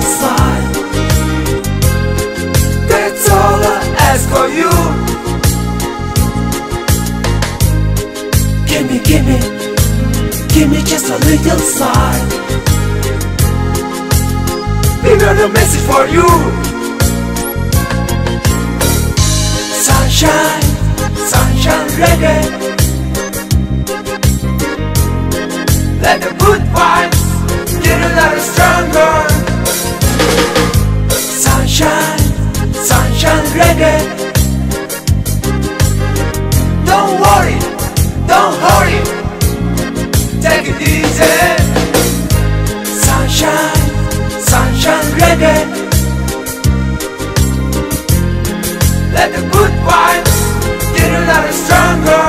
side. That's all I ask for you. Give me just a little sign. We got a message for you. Sunshine, sunshine reggae. Let the good vibes get a lot stronger. Sunshine, sunshine reggae. Don't worry, don't hurry, take it easy. Sunshine, sunshine reggae. Let the good vibes get a lot stronger.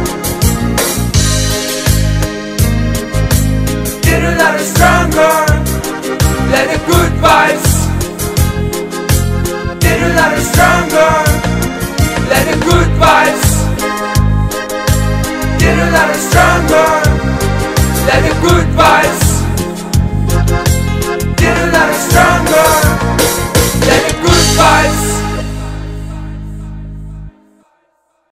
Get a lot stronger. Let the good vibes get a lot stronger.